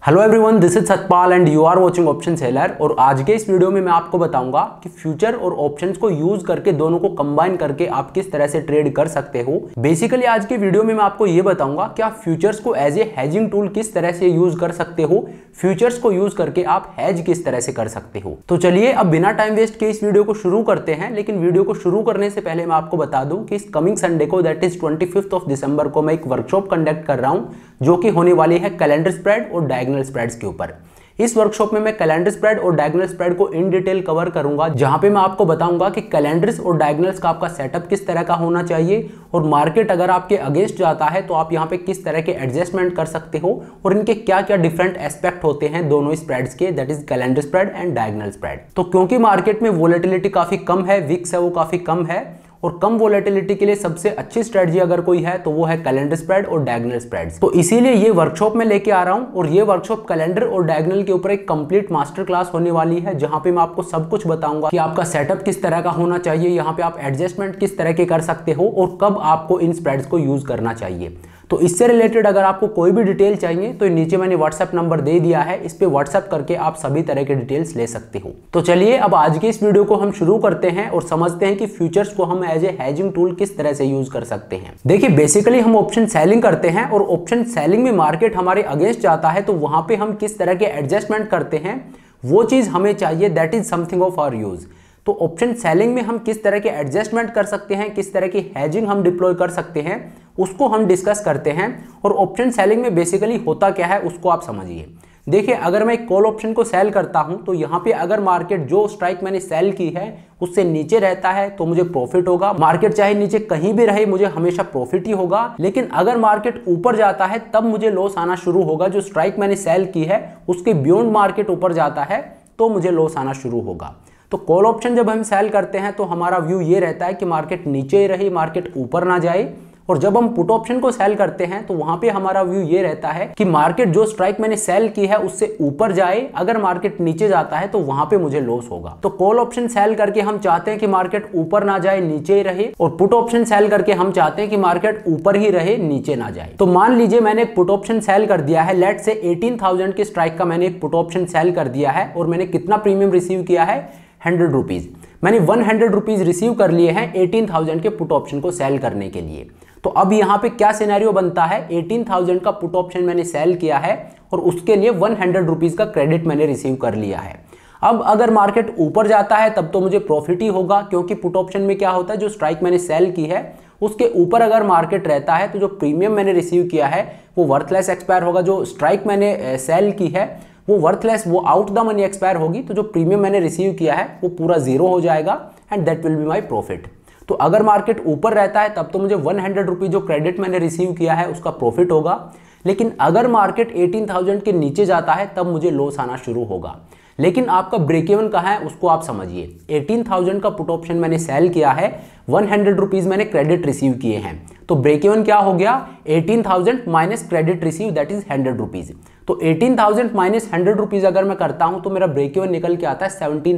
Hello everyone, this is Satpal and you are watching option seller. और आज के इस वीडियो में मैं आपको बताऊंगा कि फ्यूचर और ऑप्शंस को यूज करके दोनों को कंबाइन करके आप किस तरह से ट्रेड कर सकते हो। बेसिकली आज के वीडियो में मैं आपको ये बताऊंगा कि आप फ्यूचर्स को एज ए हेजिंग टूल किस तरह से यूज कर सकते हो, फ्यूचर्स को यूज करके आप हेज किस तरह से कर सकते हो। तो चलिए अब बिना टाइम वेस्ट के इस वीडियो को शुरू करते हैं। लेकिन वीडियो को शुरू करने से पहले मैं आपको बता दूं कि इस कमिंग संडे को, दैट इज 25 ऑफ दिसंबर को, मैं एक वर्कशॉप कंडक्ट कर रहा हूं जो कि होने वाली है कैलेंडर स्प्रेड और डायगोनल स्प्रेड्स के ऊपर। इस वर्कशॉप में मैं कैलेंडर स्प्रेड और डायगोनल स्प्रेड को इन डिटेल कवर करूंगा, जहां पे मैं आपको बताऊंगा कि कैलेंडर्स और डायगोनल्स का आपका सेटअप किस तरह का होना चाहिए और मार्केट अगर आपके अगेंस्ट जाता है तो आप यहां पे किस तरह के एडजस्टमेंट कर सकते हो और इनके क्या क्या डिफरेंट एस्पेक्ट होते हैं दोनों स्प्रेड्स के, that is calendar spread and diagonal spread. तो क्योंकि मार्केट में वोलेटिलिटी काफी कम है, विक्स है वो काफी कम है, और कम वोलेटिलिटी के लिए सबसे अच्छी स्ट्रेटजी अगर कोई है तो वो है कैलेंडर स्प्रेड और डायगोनल स्प्रेड्स। तो इसीलिए ये वर्कशॉप में लेके आ रहा हूं और ये वर्कशॉप कैलेंडर और डायगोनल के ऊपर एक कंप्लीट मास्टर क्लास होने वाली है, जहां पे मैं आपको सब कुछ बताऊंगा कि आपका सेटअप किस तरह का होना चाहिए, यहाँ पे आप एडजस्टमेंट किस तरह के कर सकते हो और कब आपको इन स्प्रेड्स को यूज करना चाहिए। तो इससे रिलेटेड अगर आपको कोई भी डिटेल चाहिए तो नीचे मैंने व्हाट्सएप नंबर दे दिया है, इस पे व्हाट्सएप करके आप सभी तरह के डिटेल्स ले सकते हो। तो चलिए अब आज के इस वीडियो को हम शुरू करते हैं और समझते हैं कि फ्यूचर्स को हम एज ए हेजिंग टूल किस तरह से यूज कर सकते हैं। देखिए बेसिकली हम ऑप्शन सेलिंग करते हैं और ऑप्शन सेलिंग में मार्केट हमारे अगेंस्ट जाता है तो वहां पे हम किस तरह के एडजस्टमेंट करते हैं वो चीज हमें चाहिए, that is something of our use. तो ऑप्शन सेलिंग में हम किस तरह के एडजस्टमेंट कर सकते हैं, किस तरह की हेजिंग हम डिप्लॉय कर सकते हैं, उसको हम डिस्कस करते हैं। और ऑप्शन सेलिंग में बेसिकली होता क्या है उसको आप समझिए। देखिए अगर मैं एक कॉल ऑप्शन को सेल करता हूं तो यहां पे अगर मार्केट जो स्ट्राइक मैंने सेल की है उससे नीचे रहता है तो मुझे प्रॉफिट होगा। मार्केट चाहे नीचे कहीं भी रहे मुझे हमेशा प्रॉफिट ही होगा। लेकिन अगर मार्केट ऊपर जाता है तब मुझे लॉस आना शुरू होगा। जो स्ट्राइक मैंने सेल की है उसके बियॉन्ड मार्केट ऊपर जाता है तो मुझे लॉस आना शुरू होगा। तो कॉल ऑप्शन जब हम सेल करते हैं तो हमारा व्यू ये रहता है कि मार्केट नीचे ही रहे, मार्केट ऊपर ना जाए। और जब हम पुट ऑप्शन को सेल करते हैं तो वहां पे हमारा व्यू ये रहता है कि मार्केट जो स्ट्राइक मैंने सेल की है उससे ऊपर जाए, अगर मार्केट नीचे जाता है तो वहां पे मुझे लॉस होगा। तो कॉल ऑप्शन सेल करके हम चाहते हैं कि मार्केट ऊपर ना जाए, नीचे ही रहे, और पुट ऑप्शन सेल करके हम चाहते हैं कि मार्केट ऊपर ही रहे, नीचे ना जाए। तो मान लीजिए मैंने एक पुट ऑप्शन सेल कर दिया है, लेट से 18,000 के स्ट्राइक का मैंने एक पुट ऑप्शन सेल कर दिया है और मैंने कितना प्रीमियम रिसीव किया है, 100 रुपीज। मैंने 100 रुपीज रिसीव कर लिए हैं 18,000 के पुट ऑप्शन को सेल करने के लिए। तो अब यहाँ पे क्या सिनेरियो बनता है, 18,000 का पुट ऑप्शन मैंने सेल किया है और उसके लिए 100 रुपीज का क्रेडिट मैंने रिसीव कर लिया है। अब अगर मार्केट ऊपर जाता है तब तो मुझे प्रॉफिट ही होगा, क्योंकि पुट ऑप्शन में क्या होता है, जो स्ट्राइक मैंने सेल की है उसके ऊपर अगर मार्केट रहता है तो जो प्रीमियम मैंने रिसीव किया है वो वर्थलेस एक्सपायर होगा। जो स्ट्राइक मैंने सेल की है वो वर्थलेस, वो आउट द मनी एक्सपायर होगी। तो जो प्रीमियम मैंने रिसीव किया है वो पूरा जीरो हो जाएगा and that will be my profit. तो अगर मार्केट ऊपर रहता है तब तो मुझे 100 रुपीज जो क्रेडिट मैंने रिसीव किया है उसका प्रॉफिट होगा। लेकिन अगर मार्केट 18,000 के नीचे जाता है तब मुझे लॉस आना शुरू होगा। लेकिन आपका ब्रेक इवन कहाँ है उसको आप समझिए। 18,000 का पुट ऑप्शन मैंने सेल किया है, 100 रुपीज मैंने क्रेडिट रिसीव किए हैं, तो ब्रेक इवन क्या हो गया, 18,000 minus credit receive, that is 100 rupees. तो 18,000 माइनस 100 रुपीज अगर मैं करता हूं तो मेरा ब्रेक इवन निकल के आता है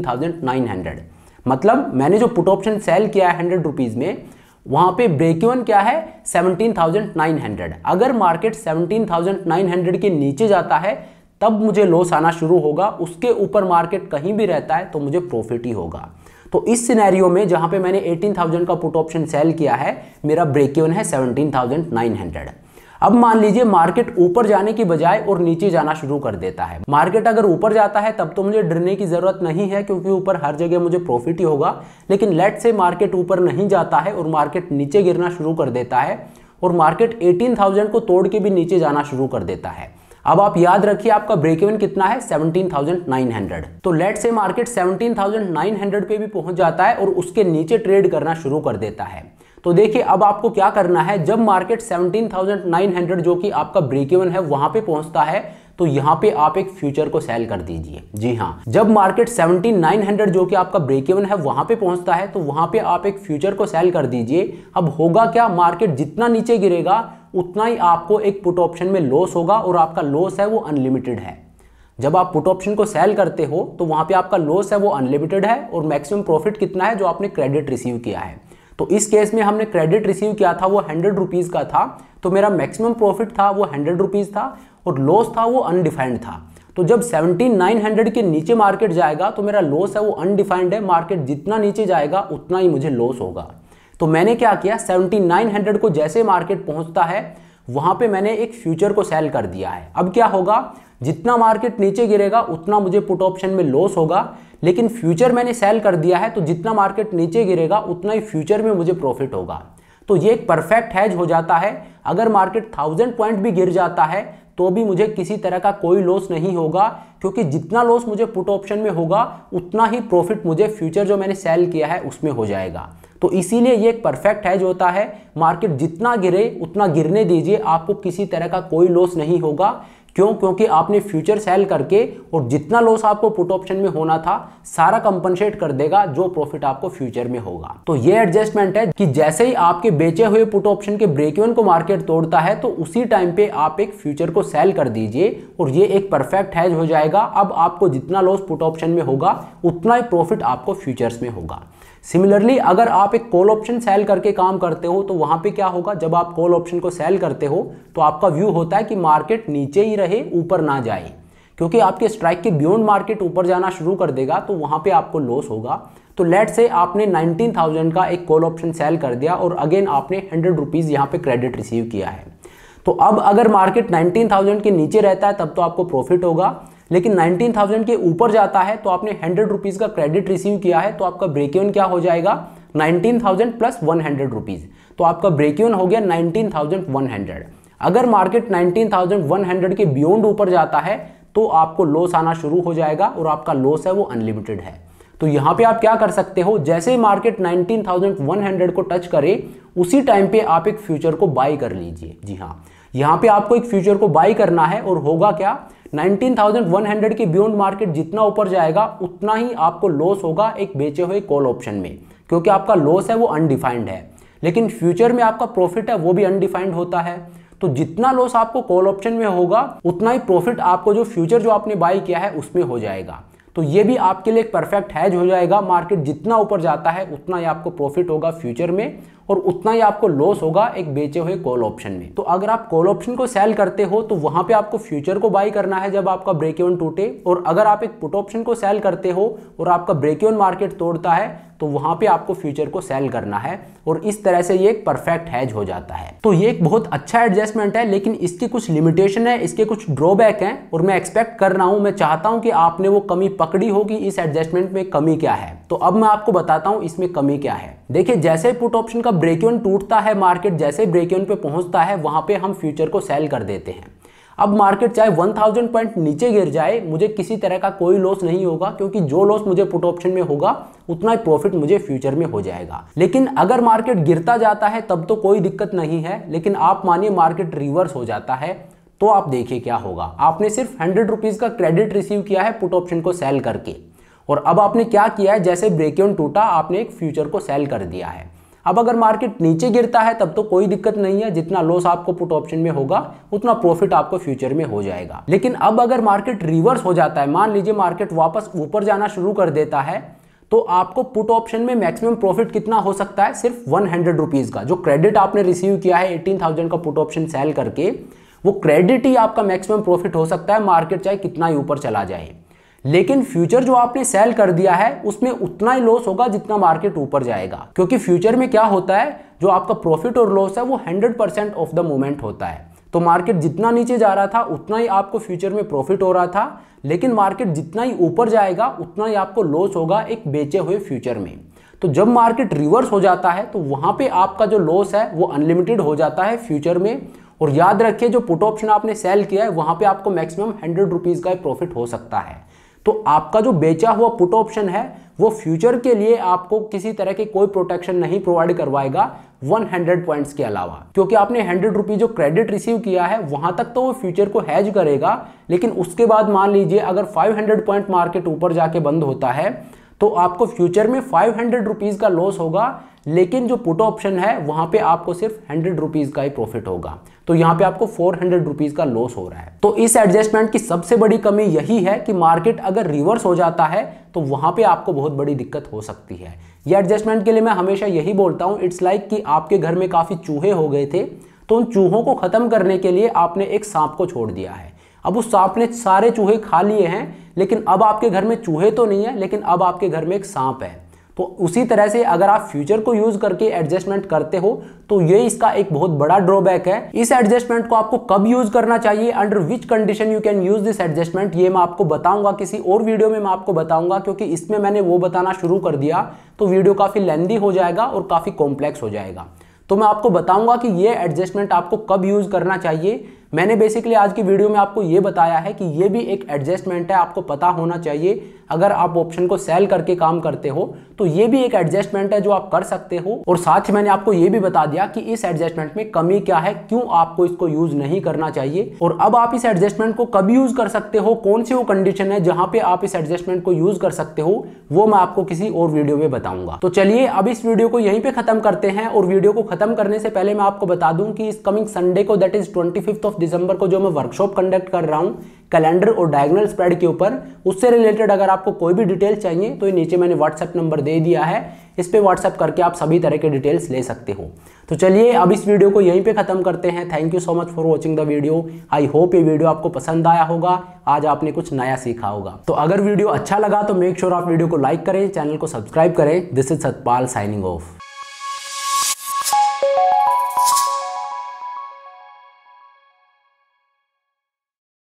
17,900। मतलब मैंने जो पुट ऑप्शन सेल किया है 100 रुपीज में, वहां पे ब्रेक इवन क्या है, 17,900। अगर मार्केट 17,900 के नीचे जाता है तब मुझे लॉस आना शुरू होगा, उसके ऊपर मार्केट कहीं भी रहता है तो मुझे प्रॉफिट ही होगा। तो इस सिनेरियो में जहां पे मैंने 18,000 का पुट ऑप्शन सेल किया है मेरा ब्रेक इवन है 17,900। अब मान लीजिए मार्केट ऊपर जाने की बजाय और नीचे जाना शुरू कर देता है। मार्केट अगर ऊपर जाता है तब तो मुझे डरने की जरूरत नहीं है, क्योंकि ऊपर हर जगह मुझे प्रॉफिट ही होगा। लेकिन लेट से मार्केट ऊपर नहीं जाता है और मार्केट नीचे गिरना शुरू कर देता है और मार्केट 18,000 को तोड़ के भी नीचे जाना शुरू कर देता है। अब आप याद रखिए आपका ब्रेक इवन कितना है, 17,900। तो लेट से मार्केट 17,900 पे भी पहुंच जाता है और उसके नीचे ट्रेड करना शुरू कर देता है। तो देखिए अब आपको क्या करना है, जब मार्केट 17,900 जो कि आपका ब्रेक इवन है वहां पे पहुंचता है तो यहां पे आप एक फ्यूचर को सेल कर दीजिए। जी हाँ, जब मार्केट 17,900 जो कि आपका ब्रेक इवन है वहां पे पहुंचता है तो वहां पे आप एक फ्यूचर को सेल कर दीजिए। अब होगा क्या, मार्केट जितना नीचे गिरेगा उतना ही आपको एक पुट ऑप्शन में लॉस होगा और आपका लॉस है वो अनलिमिटेड है। जब आप पुट ऑप्शन को सेल करते हो तो वहां पे आपका लॉस है वो अनलिमिटेड है और मैक्सिमम प्रॉफिट कितना है, जो आपने क्रेडिट रिसीव किया है। तो इस केस में हमने क्रेडिट रिसीव किया था वो 100 रुपीज का था, तो मेरा मैक्सिमम प्रॉफिट था वो 100 रुपीज था और लॉस था वो अनडिफाइंड था। तो जब 17,900 के नीचे मार्केट जाएगा तो मेरा लॉस है वो अनडिफाइंड है, मार्केट जितना नीचे जाएगा उतना ही मुझे लॉस होगा। तो मैंने क्या किया, 17,900 को जैसे मार्केट पहुंचता है वहां पे मैंने एक फ्यूचर को सेल कर दिया है। अब क्या होगा, जितना मार्केट नीचे गिरेगा उतना मुझे पुट ऑप्शन में लॉस होगा, लेकिन फ्यूचर मैंने सेल कर दिया है तो जितना मार्केट नीचे गिरेगा उतना ही फ्यूचर में मुझे प्रॉफिट होगा। तो ये एक परफेक्ट हेज हो जाता है। अगर मार्केट 1000 पॉइंट भी गिर जाता है तो भी मुझे किसी तरह का कोई लॉस नहीं होगा, क्योंकि जितना लॉस मुझे पुट ऑप्शन में होगा उतना ही प्रॉफिट मुझे फ्यूचर जो मैंने सेल किया है उसमें हो जाएगा। तो इसीलिए ये एक परफेक्ट हेज होता है। मार्केट जितना गिरे उतना गिरने दीजिए, आपको किसी तरह का कोई लॉस नहीं होगा। क्यों? क्योंकि आपने फ्यूचर सेल करके और जितना लॉस आपको पुट ऑप्शन में होना था सारा कंपनसेट कर देगा जो प्रॉफिट आपको फ्यूचर में होगा। तो ये एडजस्टमेंट है कि जैसे ही आपके बेचे हुए पुट ऑप्शन के ब्रेक इवन को मार्केट तोड़ता है तो उसी टाइम पे आप एक फ्यूचर को सेल कर दीजिए और ये एक परफेक्ट हेज हो जाएगा। अब आपको जितना लॉस पुट ऑप्शन में होगा उतना ही प्रॉफिट आपको फ्यूचर्स में होगा। सिमिलरली अगर आप एक कॉल ऑप्शन सेल करके काम करते हो तो वहां पे क्या होगा, जब आप कॉल ऑप्शन को सेल करते हो तो आपका व्यू होता है कि मार्केट नीचे ही रहे, ऊपर ना जाए, क्योंकि आपके स्ट्राइक के बियॉन्ड मार्केट ऊपर जाना शुरू कर देगा तो वहां पे आपको लॉस होगा। तो लेट से आपने 19,000 का एक कॉल ऑप्शन सेल कर दिया और अगेन आपने 100 रुपीज यहाँ पे क्रेडिट रिसीव किया है। तो अब अगर मार्केट 19,000 के नीचे रहता है तब तो आपको प्रॉफिट होगा, लेकिन 19,000 के ऊपर जाता है तो आपने 100 रुपीज का क्रेडिट रिसीव किया है तो आपका ब्रेक इवन क्या हो जाएगा, 19,000 प्लस 100 रुपीज। तो आपका ब्रेक इवन हो गया 19,100। अगर मार्केट 19,100 के बियॉन्ड ऊपर जाता है तो आपको लॉस आना शुरू हो जाएगा और आपका लॉस है वो अनलिमिटेड है। तो यहाँ पे आप क्या कर सकते हो, जैसे मार्केट 19,100 को टच करे उसी टाइम पे आप एक फ्यूचर को बाई कर लीजिए। जी हाँ, यहाँ पे आपको एक फ्यूचर को बाई करना है और होगा क्या, 19,100 के बियॉन्ड मार्केट जितना ऊपर जाएगा उतना ही आपको लॉस होगा एक बेचे हुए कॉल ऑप्शन में, क्योंकि आपका लॉस है वो अनडिफाइंड है। लेकिन फ्यूचर में आपका प्रॉफिट है वो भी अनडिफाइंड होता है। तो जितना लॉस आपको कॉल ऑप्शन में होगा उतना ही प्रॉफिट आपको जो फ्यूचर जो आपने बाई किया है उसमें हो जाएगा। तो ये भी आपके लिए एक परफेक्ट हेज हो जाएगा। मार्केट जितना ऊपर जाता है उतना ही आपको प्रॉफिट होगा फ्यूचर में और उतना ही आपको लॉस होगा एक बेचे हुए कॉल ऑप्शन में। तो अगर आप कॉल ऑप्शन को सेल करते हो तो वहां पे आपको फ्यूचर को बाई करना है जब आपका ब्रेक इवन टूटे, और अगर आप एक पुट ऑप्शन को सेल करते हो और आपका ब्रेक इवन मार्केट तोड़ता है तो वहां पे आपको फ्यूचर को सेल करना है, और इस तरह से ये एक परफेक्ट हेज हो जाता है। तो ये एक बहुत अच्छा एडजस्टमेंट है, लेकिन इसकी कुछ लिमिटेशन है, इसके कुछ ड्रॉबैक हैं, और मैं एक्सपेक्ट कर रहा हूं, मैं चाहता हूं कि आपने वो कमी पकड़ी हो कि इस एडजस्टमेंट में कमी क्या है। तो अब मैं आपको बताता हूं इसमें कमी क्या है। देखिए, जैसे पुट ऑप्शन का ब्रेक इवन टूटता है, मार्केट जैसे ब्रेक इवन पे पहुंचता है वहां पे हम फ्यूचर को सेल कर देते हैं। अब मार्केट चाहे 1000 पॉइंट नीचे गिर जाए, मुझे किसी तरह का कोई लॉस नहीं होगा, क्योंकि जो लॉस मुझे पुट ऑप्शन में होगा उतना ही प्रॉफिट मुझे फ्यूचर में हो जाएगा। लेकिन अगर मार्केट गिरता जाता है तब तो कोई दिक्कत नहीं है, लेकिन आप मानिए मार्केट रिवर्स हो जाता है तो आप देखिए क्या होगा। आपने सिर्फ 100 रुपीज का क्रेडिट रिसीव किया है पुट ऑप्शन को सेल करके, और अब आपने क्या किया है, जैसे ब्रेक इवन टूटा आपने एक फ्यूचर को सेल कर दिया है। अब अगर मार्केट नीचे गिरता है तब तो कोई दिक्कत नहीं है, जितना लॉस आपको पुट ऑप्शन में होगा उतना प्रॉफिट आपको फ्यूचर में हो जाएगा। लेकिन अब अगर मार्केट रिवर्स हो जाता है, मान लीजिए मार्केट वापस ऊपर जाना शुरू कर देता है, तो आपको पुट ऑप्शन में मैक्सिमम प्रॉफिट कितना हो सकता है, सिर्फ 100 रुपीज का। जो क्रेडिट आपने रिसीव किया है 18,000 का पुट ऑप्शन सेल करके, वो क्रेडिट ही आपका मैक्सिमम प्रॉफिट हो सकता है, मार्केट चाहे कितना ही ऊपर चला जाए। लेकिन फ्यूचर जो आपने सेल कर दिया है उसमें उतना ही लॉस होगा जितना मार्केट ऊपर जाएगा, क्योंकि फ्यूचर में क्या होता है, जो आपका प्रॉफिट और लॉस है वो 100% ऑफ द मोमेंट होता है। तो मार्केट जितना नीचे जा रहा था उतना ही आपको फ्यूचर में प्रॉफिट हो रहा था, लेकिन मार्केट जितना ही ऊपर जाएगा उतना ही आपको लॉस होगा एक बेचे हुए फ्यूचर में। तो जब मार्केट रिवर्स हो जाता है तो वहां पे आपका जो लॉस है वो अनलिमिटेड हो जाता है फ्यूचर में। और याद रखिए, जो पुट ऑप्शन आपने सेल किया है वहां पे आपको मैक्सिमम 100 रुपीज का प्रॉफिट हो सकता है। तो आपका जो बेचा हुआ पुट ऑप्शन है वो फ्यूचर के लिए आपको किसी तरह के कोई प्रोटेक्शन नहीं प्रोवाइड करवाएगा 100 पॉइंट्स के अलावा, क्योंकि आपने 100 रुपीज जो क्रेडिट रिसीव किया है वहां तक तो वो फ्यूचर को हैज करेगा। लेकिन उसके बाद मान लीजिए अगर 500 पॉइंट मार्केट ऊपर जाके बंद होता है तो आपको फ्यूचर में 500 रुपीज का लॉस होगा, लेकिन जो पुट ऑप्शन है वहां पे आपको सिर्फ 100 रुपीज का ही प्रॉफिट होगा। तो यहाँ पे आपको 400 रुपीज का लॉस हो रहा है। तो इस एडजस्टमेंट की सबसे बड़ी कमी यही है कि मार्केट अगर रिवर्स हो जाता है तो वहां पे आपको बहुत बड़ी दिक्कत हो सकती है। ये एडजस्टमेंट के लिए मैं हमेशा यही बोलता हूँ, इट्स लाइक कि आपके घर में काफी चूहे हो गए थे, तो उन चूहों को खत्म करने के लिए आपने एक सांप को छोड़ दिया है। अब उस सांप ने सारे चूहे खा लिए हैं, लेकिन अब आपके घर में चूहे तो नहीं है, लेकिन अब आपके घर में एक सांप है। तो उसी तरह से अगर आप फ्यूचर को यूज करके एडजस्टमेंट करते हो तो ये इसका एक बहुत बड़ा ड्रॉबैक है। इस एडजस्टमेंट को आपको कब यूज करना चाहिए, under which condition you can use this adjustment, ये मैं आपको बताऊंगा किसी और वीडियो में मैं आपको बताऊंगा, क्योंकि इसमें मैंने वो बताना शुरू कर दिया तो वीडियो काफी लेंदी हो जाएगा और काफी कॉम्प्लेक्स हो जाएगा। तो मैं आपको बताऊंगा कि ये एडजस्टमेंट आपको कब यूज करना चाहिए। मैंने बेसिकली आज की वीडियो में आपको ये बताया है कि ये भी एक एडजस्टमेंट है, आपको पता होना चाहिए। अगर आप ऑप्शन को सेल करके काम करते हो तो ये भी एक एडजस्टमेंट है जो आप कर सकते हो। और साथ ही मैंने आपको ये भी बता दिया कि इस एडजस्टमेंट में कमी क्या है, क्यों आपको इसको यूज नहीं करना चाहिए, और अब आप इस एडजस्टमेंट को कब यूज कर सकते हो, कौन सी वो कंडीशन है जहां पे आप इस एडजस्टमेंट को यूज कर सकते हो, वो मैं आपको किसी और वीडियो में बताऊंगा। तो चलिए अब इस वीडियो को यहीं पे खत्म करते हैं। और वीडियो को खत्म करने से पहले मैं आपको बता दूं कि इस कमिंग संडे को, दैट इज 25 दिसंबर को, जो मैं वर्कशॉप कंडक्ट कर रहा हूं कैलेंडर और डायगोनल स्प्रेड के ऊपर, उससे रिलेटेड अगर आपको कोई भी डिटेल्स चाहिए तो ये नीचे मैंने व्हाट्सएप नंबर दे दिया है, इस पे व्हाट्सएप करके आप सभी तरह के डिटेल्स ले सकते हो। तो चलिए अब इस वीडियो को यहीं पे खत्म करते हैं। Thank you so much for watching the video. I hope ये वीडियो आपको पसंद आया होगा, आज आपने कुछ नया सीखा होगा। तो अगर वीडियो अच्छा लगा तो मेक श्योर आप वीडियो को लाइक करें, चैनल को सब्सक्राइब करें। This is Satpal signing of.